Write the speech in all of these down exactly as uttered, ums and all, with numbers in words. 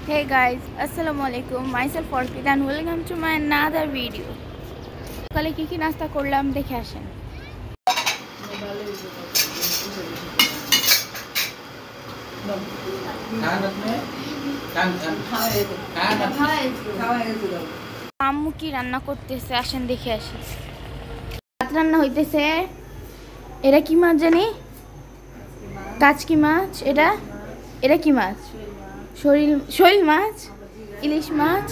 Hey guys, Assalamualaikum. Myself Orchid and welcome to my another video. সকালে কি কি নাস্তা করলাম দেখে আসেন। আম্মু কি রান্না করতেছে আসেন দেখে আসি। ভাত রান্না হইতেছে। এটা কি মাছ জানি? কাচকি মাছ। এটা এটা কি মাছ? শৈল শৈল মাছ, ইলিশ মাছ,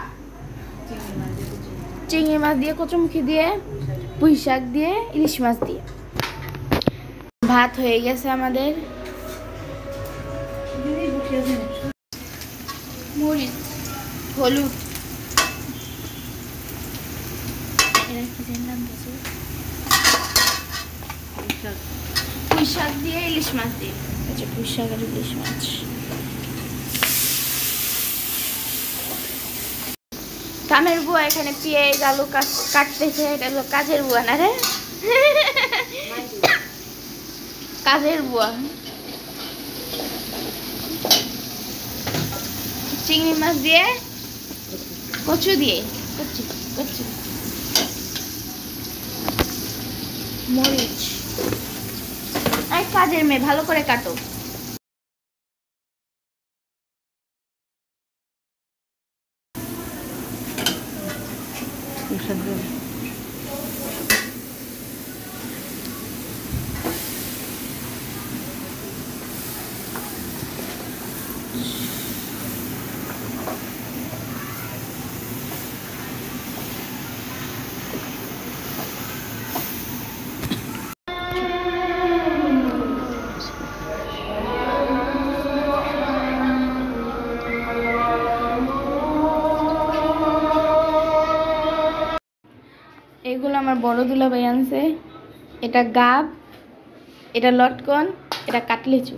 চিংড়ি মাছ দিয়ে, কচুমুখী দিয়ে, পুঁই শাক দিয়ে, ইলিশ মাছ দিয়ে ভাত হয়ে গেছে আমাদের। মরিচ, হলুদ, এরা কি জানলাম পুঁই শাক দিয়ে, ইলিশ মাছ দিয়ে। আচ্ছা, পুঁই শাক আর ইলিশ মাছ। কামের বুয়া এখানে পেঁয়াজ আলু কাটতেছে। এটা হলো কাজের বুয়া না রে, কাজের বুয়া। চিংড়ি মাছ দিয়ে, কচু দিয়ে, কচু কচু মরিচ। আর কাজের মেয়ে, ভালো করে কাটো। এগুলো আমার বড় দুলাভাই আনছে। এটা গাব, এটা লটকন, এটা কাটলিচু।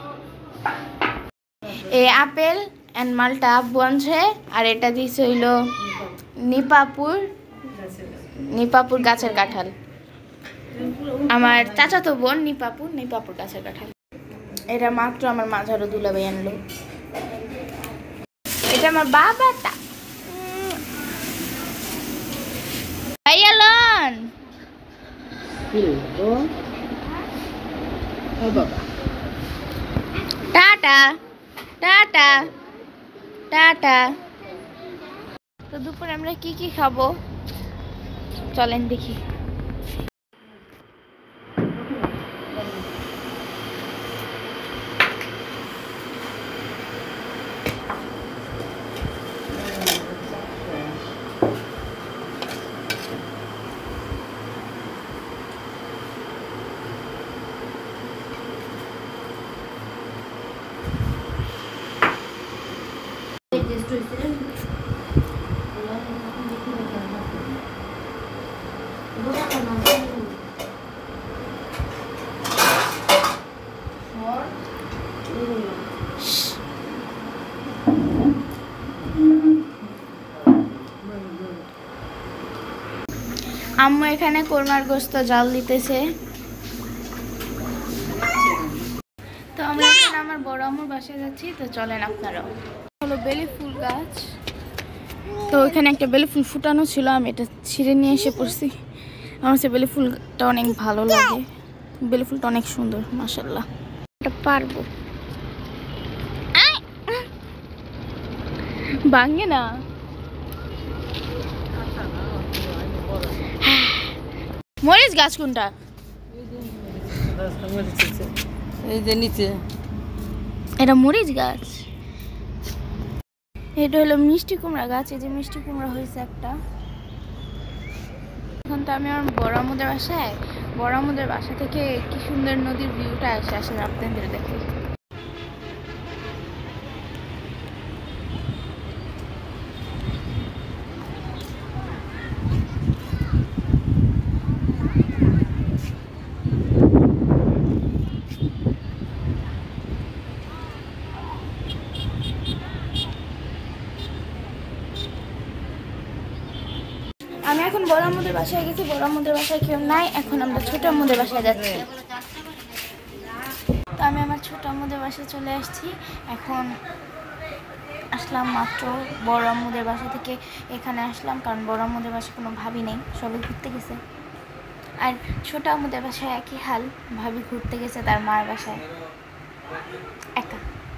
এই আপেল এন্ড মালটা আব্বু আনছে। আর এটা দিচ্ছে হইল নিপাপুর নিপাপুর গাছের কাঁঠাল। আমার চাচাতো বোন নিপাপুর নিপাপুর গাছের কাঁঠাল। এটা মাত্র আমার মাঝারো দুলাভাই আনলো। এটা আমার বাবাটা। Tata tata tata. তো দুপুরে আমরা কি কি খাবো চলেন দেখি। আম্মু এখানে কোরমার গোশত জাল দিতেছে। তো আমরা এখন আমার বড় আম্মুর বাসায় যাচ্ছি। তো চলেন আপনারাও। হলো বেলি ফুল গাছ। তো ওইখানে একটা বেলি ফুল ফুটানো ছিল, আমি এটা ছিঁড়ে নিয়ে এসে পড়ছি। আমার সে বেলি ফুলটা অনেক ভালো লাগে। বেলি ফুলটা অনেক সুন্দর, মাশাআল্লাহ। এটা পারবো ভাঙে না। মরিচ গাছ কোনটা? এই যে নিচে, এটা মরিচ গাছ। এটা হলো মিষ্টি কুমড়া গাছ। এই যে মিষ্টি কুমড়া হয়েছে একটা। এখন তো আমি আমার বড় আম্মুদের বাসায়। বড় আম্মুদের বাসা থেকে কি সুন্দর নদীর ভিউটা আসে আসে আপনাদের দেখে। আমি এখন বড় আম্মুদের বাসায় গেছি। বড় আম্মুদের বাসায় কেউ নাই। এখন আমরা ছোট আম্মুদের বাসায় যাচ্ছি। তো আমি আমার ছোট আম্মুদের বাসায় চলে আসছি। এখন আসলাম মাত্র বড় আম্মুদের বাসা থেকে এখানে আসলাম, কারণ বড় আম্মুদের বাসায় কোনো ভাবি নেই, সবাই ঘুরতে গেছে। আর ছোট আম্মুদের বাসায় একই হাল, ভাবি ঘুরতে গেছে তার মার বাসায় একা।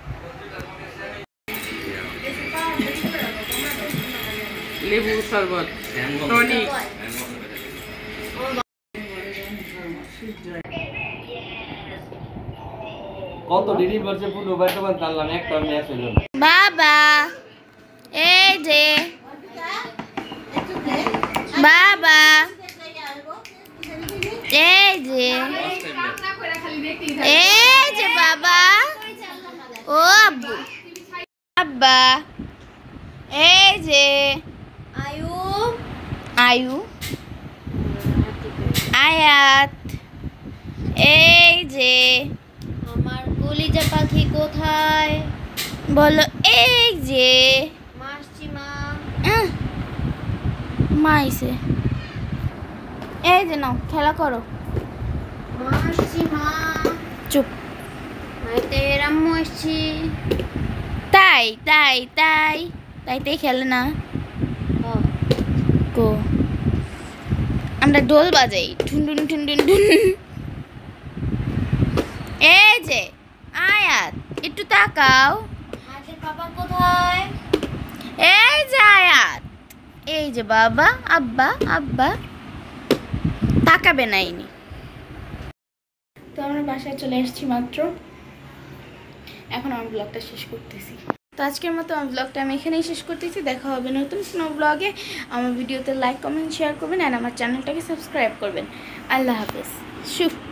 লেবু শরবত, টনিক। কত ডিগ্রি বলছে পুরো বর্তমান তাললাম একটা ম্যাচ হলো না। বাবা এই যে বাবা এই যে এই যে বাবা ও আব্বু আব্বা এই যে আয়ু আয়ু আয়াত এই যে আমার কলিজা পাখি কোথায়? বলো এই যে মাসিমা। আহ, মাইছে এই যে নাও খেলা করো। মাসিমা চুপ। হয়তো এর আম্মু এসছি। তাই তাই তাই তাই তাই খেলে না গো। আমরা ঢোল বাজাই ঠুনটুন ঠুনটুন টুন। এই যে আয়াত একটু তাকাও। আজকে বাবা কোথায়? এই যে আয়াত এই যে বাবা আব্বা আব্বা তাকাবে না ইনি। তো আমরা বাসায় চলে এসেছি মাত্র, এখন আমার ব্লগটা শেষ করতেছি। তো আজকের মতো আমার ব্লগটা আমি এখানেই শেষ করতেছি। দেখা হবে নতুন কোনো ব্লগে। আমার ভিডিওতে লাইক কমেন্ট শেয়ার করবেন আর আমার চ্যানেলটাকে সাবস্ক্রাইব করবেন। আল্লাহ হাফেজ। শুভ